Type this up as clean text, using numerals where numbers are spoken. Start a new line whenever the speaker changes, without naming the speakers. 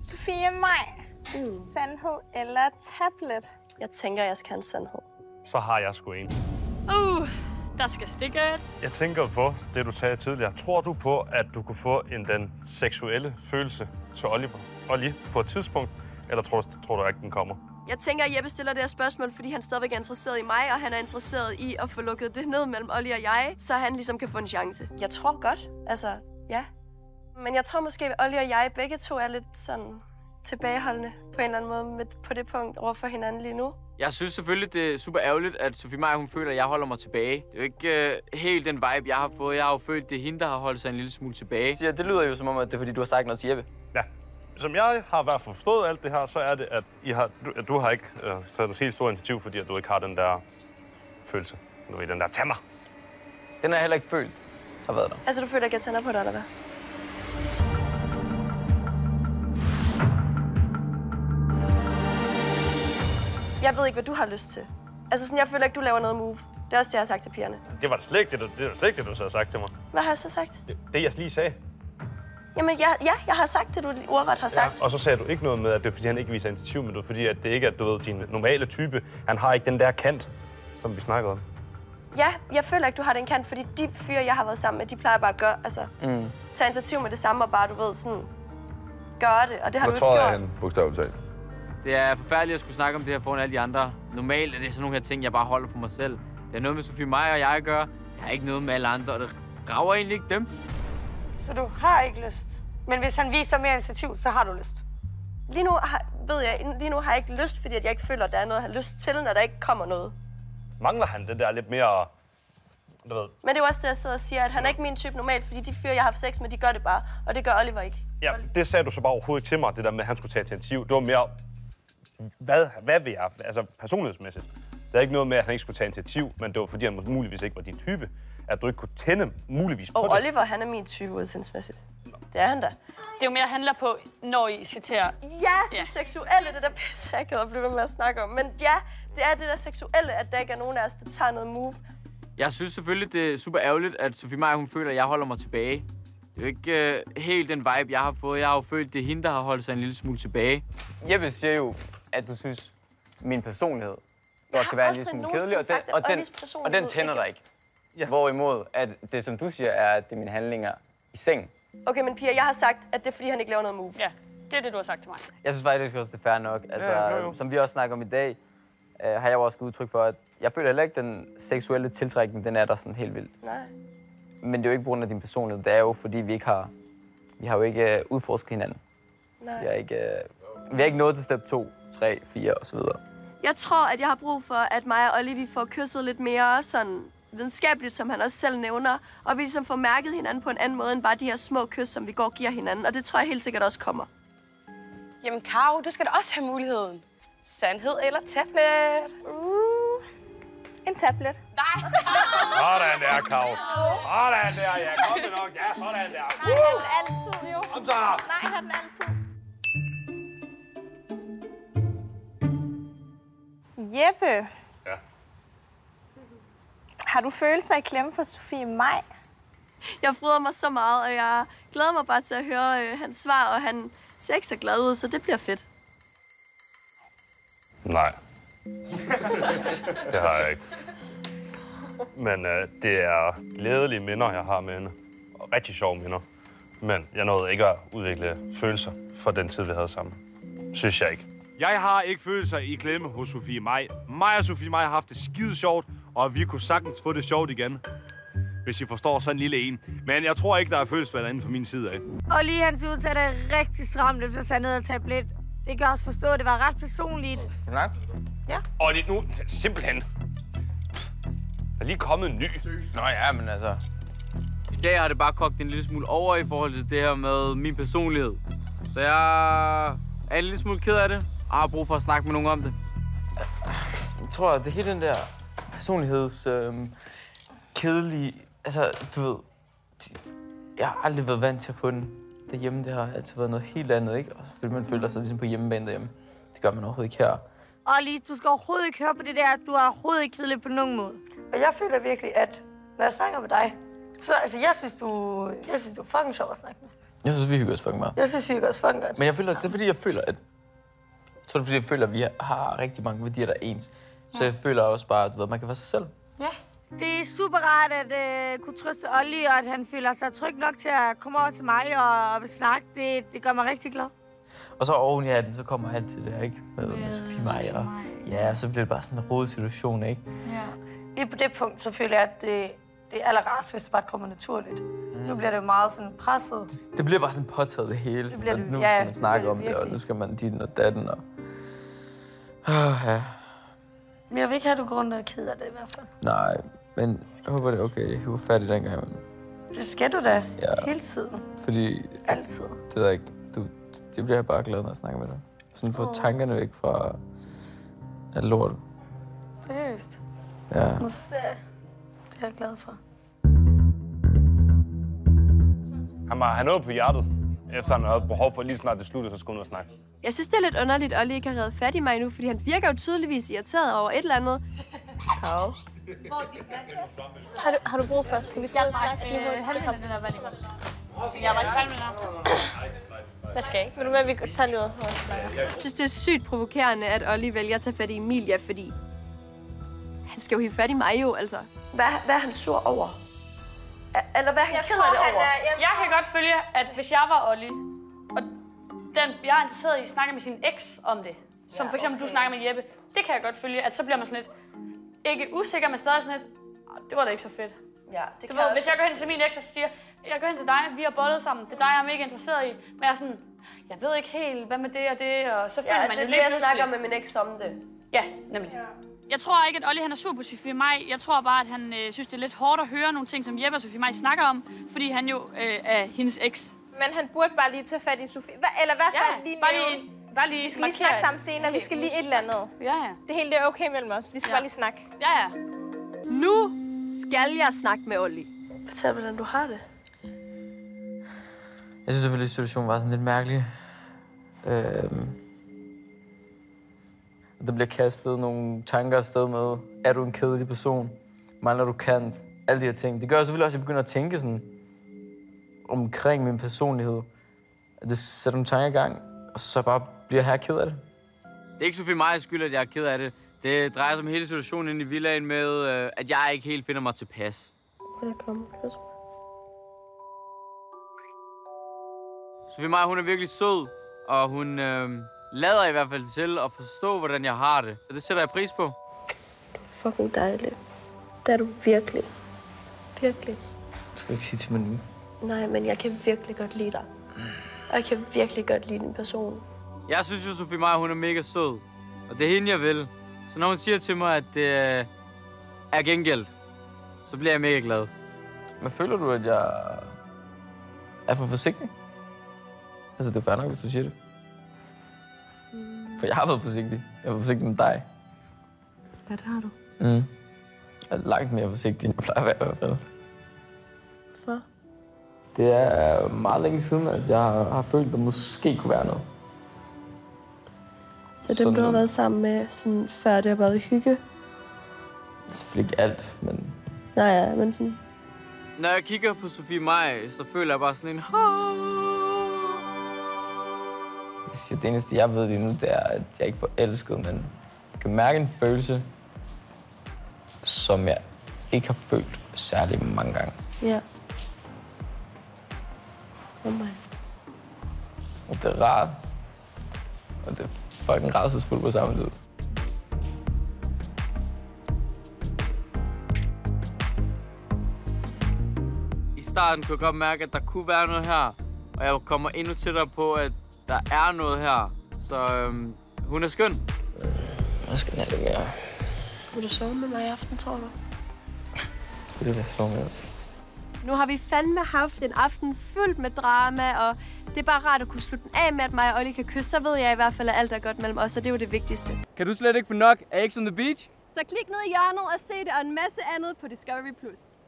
Sofie Maj. Sandhed eller tablet?
Jeg tænker, jeg skal have en sandhed.
Så har jeg sgu en.
Der skal stikkes.
Jeg tænker på det, du sagde tidligere. Tror du på, at du kunne få den seksuelle følelse til Olli på et tidspunkt? Eller tror du ikke, den kommer?
Jeg tænker, at Jeppe stiller det her spørgsmål, fordi han stadigvæk er interesseret i mig, og han er interesseret i at få lukket det ned mellem Olli og jeg, så han ligesom kan få en chance. Jeg tror godt, altså, ja. Men jeg tror måske, at Olli og jeg begge to er lidt sådan tilbageholdende på en eller anden måde på det punkt over for hinanden lige nu.
Jeg synes selvfølgelig, det er super ærgerligt, at Sofie Maj, hun føler, at jeg holder mig tilbage. Det er jo ikke helt den vibe, jeg har fået. Jeg har jo følt, at det er hende, der har holdt sig en lille smule tilbage.
Ja, det lyder jo som om, at det er, fordi du har sagt noget til Jeppe.
Ja. Som jeg har i hvert fald forstået alt det her, så er det, at du har ikke taget et helt stort initiativ, fordi at du ikke har den der følelse. Du ved, den der tammer.
Den har jeg heller ikke følt har været der.
Altså, du føler ikke, at jeg tænder på dig, eller hvad? Jeg ved ikke, hvad du har lyst til. Altså, sådan, jeg føler ikke, du laver noget move. Det er også det, jeg har sagt til pigerne.
Det var da slet ikke det, du så havde sagt til mig.
Hvad har jeg så sagt?
Det jeg lige sagde.
Jamen, jeg har sagt det, du ordret har sagt.
Ja, og så sagde du ikke noget med, at det er, fordi han ikke viser initiativ, men det er, fordi at det ikke er, du ved, din normale type. Han har ikke den der kant, som vi snakkede om.
Ja, jeg føler ikke, du har den kant, fordi de fyre, jeg har været sammen med, de plejer bare at gøre, altså, tage initiativ med det samme og bare, du ved, sådan, gøre det. Og det har du ikke gjort.
Hvor tror jeg, han bogstaveligt talt?
Det er forfærdeligt at skulle snakke om det her foran alle de andre. Normalt er det sådan nogle her ting, jeg bare holder for mig selv. Det er noget med Sofie Maj og jeg at gøre. Det har ikke noget med alle andre, og det rager egentlig ikke dem.
Så du har ikke lyst? Men hvis han viser mere initiativ, så har du lyst?
Lige nu har jeg ikke lyst, fordi jeg ikke føler, at der er noget, jeg har lyst til, når der ikke kommer noget.
Mangler han det der lidt mere, du ved?
Men det er jo også det, jeg sidder og siger, at han er ikke min type normalt, fordi de fyre, jeg har haft sex med, de gør det bare, og det gør Oliver ikke.
Ja, det sagde du så bare overhovedet til mig, det der med, at han skulle tage initiativ. Det var mere, hvad vil jeg? Altså personlighedsmæssigt. Det er ikke noget med, at han ikke skulle tage initiativ, men det var fordi, han muligvis ikke var din type. At du ikke kunne tænde muligvis på det.
Og Oliver, han er min type udsendsmæssigt. Det er han da.
Det er jo mere handler på, når I skal til at...
Ja, det seksuelle, det der pisse, jeg kan blive ved med at snakke om. Men ja, det er det der seksuelle, at der ikke er nogen af os, der tager noget move.
Jeg synes selvfølgelig, det er super ærgerligt, at Sofie Maj, hun føler, at jeg holder mig tilbage. Det er jo ikke helt den vibe, jeg har fået. Jeg har jo følt, at det er hende, der har holdt sig en lille smule tilbage.
Jeppe siger jo, at du synes, min personlighed godt kan være en lille smule kedelig, og den tænder dig ikke. Ja. Hvorimod, at det, som du siger, er, at det er mine handlinger i sengen.
Okay, men Pia, jeg har sagt, at det er, fordi han ikke laver noget move.
Ja, det er det, du har sagt til mig.
Jeg synes faktisk også, det er fair nok. Altså, som vi også snakker om i dag, har jeg jo også udtryk for, at jeg føler heller ikke, at den seksuelle tiltrækning, den er der sådan helt vildt.
Nej.
Men det er jo ikke på grund af din personlighed. Det er jo, fordi vi har jo ikke udforsket hinanden.
Nej.
Vi har ikke nået til step 2, 3, 4 osv.
Jeg tror, at jeg har brug for, at mig og Olivia får kysset lidt mere sådan videnskabeligt, som han også selv nævner, og vi ligesom får mærket hinanden på en anden måde, end bare de her små kys, som vi går og giver hinanden. Og det tror jeg helt sikkert også kommer.
Jamen, Karo, du skal da også have muligheden. Sandhed eller tablet? En tablet. Nej.
Sådan der, Karo. Sådan der, ja. Kom det nok. Ja, sådan der.
Nej, han den altid, jo.
Kom så.
Nej, han den altid. Jeppe.
Ja.
Har du følelser i klemme for Sofie Maj?
Jeg fryder mig så meget, og jeg glæder mig bare til at høre hans svar, og han ser ikke så glad ud, så det bliver fedt.
Nej. Det har jeg ikke. Men det er glædelige minder, jeg har med hende. Og rigtig sjove minder. Men jeg nåede ikke at udvikle følelser for den tid, vi havde sammen. Synes jeg ikke.
Jeg har ikke følelser i klemme hos Sofie Maj. Mig og Sofie Maj har haft det skide sjovt, og vi kunne sagtens få det sjovt igen. Hvis I forstår sådan en lille en. Men jeg tror ikke, der er følelser inden fra min side af.
Og lige hans udtale er rigtig stramt efter sandhed og tablet. Det kan også forstå, at det var ret personligt.
Nej.
Ja.
Og det nu simpelthen. Der er lige kommet en ny.
Nå ja, men altså...
I dag har det bare kogt en lille smule over i forhold til det her med min personlighed. Så jeg er en lille smule ked af det, og har brug for at snakke med nogen om det.
Jeg tror, at det hele den der kedelige... Altså, du ved... Jeg har aldrig været vant til at få den derhjemme. Det har altid været noget helt andet, ikke? Og så man føler sig ligesom på hjemmebane derhjemme. Det gør man overhovedet ikke her.
Olli, du skal overhovedet ikke høre på det der. Du er overhovedet ikke kedelig på nogen måde.
Og jeg føler virkelig, at når jeg snakker med dig, så altså, jeg synes, du er fucking sjov at snakke med.
Jeg synes, vi hygger os fucking meget.
Jeg synes, vi hygger os fucking godt.
Men jeg føler, det er fordi, jeg føler, at... Så er det fordi, jeg føler, at vi har rigtig mange værdier, der er ens. Så jeg føler også bare, at man kan være sig selv.
Ja. Det er super rart at kunne trøste Olli, og at han føler sig tryg nok til at komme over til mig og vil snakke. Det gør mig rigtig glad.
Og så oven i hatten, så kommer han til det, ikke? Med Sofie Maj, og ja, så bliver det bare sådan en rodet situation, ikke?
Ja. Lige på det punkt, så føler jeg, at det er allerrarest, hvis det bare kommer naturligt. Nu bliver det jo meget sådan presset.
Det bliver bare sådan påtaget det hele. Det nu skal man snakke om det, og nu skal man dit og datten, og... ja.
Men jeg vil ikke have, at du går rundt og keder det i hvert fald.
Nej, men jeg håber, det er okay. Jeg var færdig dengang. Men...
Det skal du da. Ja. Hele tiden.
Fordi...
Altid.
Det er ikke... Det bliver jeg bare glad, når jeg snakker med dig. Sådan få tankerne væk fra alt lort.
Seriøst?
Ja.
Det er jeg glad for.
Han har noget på hjertet, efter han havde behov for lige snart det slutter, så skulle han ud og snakke.
Jeg synes, det er lidt underligt, at Olli ikke har reddet fat i mig nu, fordi han virker jo tydeligvis irriteret over et eller andet.
Kav. Har du brug for? Skal vi gerne snakke lige hurtigt? Han har den der vand i mig. Jeg var ikke færdig med dig. Hvad skal jeg ikke? Vil du med, at vi tager noget og snakker?
Jeg synes, det er sygt provokerende, at Olli vælger at tage fat i Emilia, fordi han skal jo hive fat i mig jo, altså.
Hvad er han sur over? Eller hvad er han ked af det over?
Jeg kan godt følge, at hvis jeg var Olli, og jeg er interesseret i at snakke med sin eks om det, som for eksempel du snakker med Jeppe, det kan jeg godt følge, at så bliver man sådan lidt, ikke usikker, men stadig sådan lidt, det var da ikke så fedt.
Ja, det
du ved, hvis jeg går hen til min eks og siger, jeg går hen til dig, vi har bollet sammen, det er dig, jeg er mega interesseret i, men jeg er sådan, jeg ved ikke helt, hvad med det og det, og så finder man
det er det, jeg snakker med min eks om det.
Ja, nemlig. Jeg tror ikke, at Olli han er sur på Sofie Maj. Jeg tror bare, at han synes, det er lidt hårdt at høre nogle ting, som Jeppe og Sofie Maj snakker om, fordi han jo er hendes eks.
Men han burde bare lige tage fat i Sofie. Eller i hvert fald lige
bare
vi skal lige snakke sammen senere. Vi skal lige et eller andet.
Ja.
Det hele det er okay mellem os. Vi skal bare lige snakke.
Ja.
Nu skal jeg snakke med Olli.
Fortæl, hvordan du har det.
Jeg synes selvfølgelig, at situationen var sådan lidt mærkelig. Der bliver kastet nogle tanker afsted med, er du en kedelig person? Mangler du kant? Alle de her ting. Det gør selvfølgelig også, at jeg begynder at tænke sådan omkring min personlighed. Det sætter nogle tanker i gang, og så bare bliver jeg ked af det.
Det er ikke Sofie Majas skyld, at jeg er ked af det. Det drejer sig om hele situationen inde i villaen med, at jeg ikke helt finder mig tilpas. Sofie Maja, hun er virkelig sød, og hun lader i hvert fald til at forstå, hvordan jeg har det. Og det sætter jeg pris på.
Du er fucking dejlig. Det er du virkelig. Virkelig.
Det skal du ikke sige til mig nu.
Nej, men jeg kan virkelig godt lide dig. Og jeg kan virkelig godt lide din person.
Jeg synes jo, Sofie Maja, hun er mega sød. Og det er hende, jeg vil. Så når hun siger til mig, at det er gengældt, så bliver jeg mega glad.
Men føler du, at jeg er for forsigtig? Altså, det er fair nok, hvis du siger det. For jeg har været forsigtig. Jeg har været forsigtig med dig.
Ja, det har du.
Jeg er langt mere forsigtig, end jeg plejer at være i hvert fald.
For?
Det er meget længe siden, at jeg har følt, at der måske kunne være noget.
Så dem, du har været sammen med, sådan, før det har været hygge?
Selvfølgelig ikke alt, men...
Nej, men sådan...
Når jeg kigger på Sofie Maj, så føler jeg bare sådan en...
Det eneste, jeg ved lige nu, det er, at jeg ikke får elsket, men jeg kan mærke en følelse, som jeg ikke har følt særlig mange gange.
Ja. Oh my.
Og det er rart. Og det er fucking rædselsfuldt på samme tid.
I starten kunne jeg godt mærke, at der kunne være noget her. Og jeg kommer endnu tættere på, at der er noget her. Så hun er skøn.
Jeg skal have det mere.
Vil du sove med mig i aften, tror du?
Det vil jeg sove med.
Nu har vi fandme haft en aften fyldt med drama, og det er bare rart at kunne slutte den af med, at mig og Olli kan kysse. Så ved jeg i hvert fald, at alt er godt mellem os, og det er jo det vigtigste.
Kan du slet ikke få nok af X on the Beach?
Så klik ned i hjørnet og se det og en masse andet på Discovery+.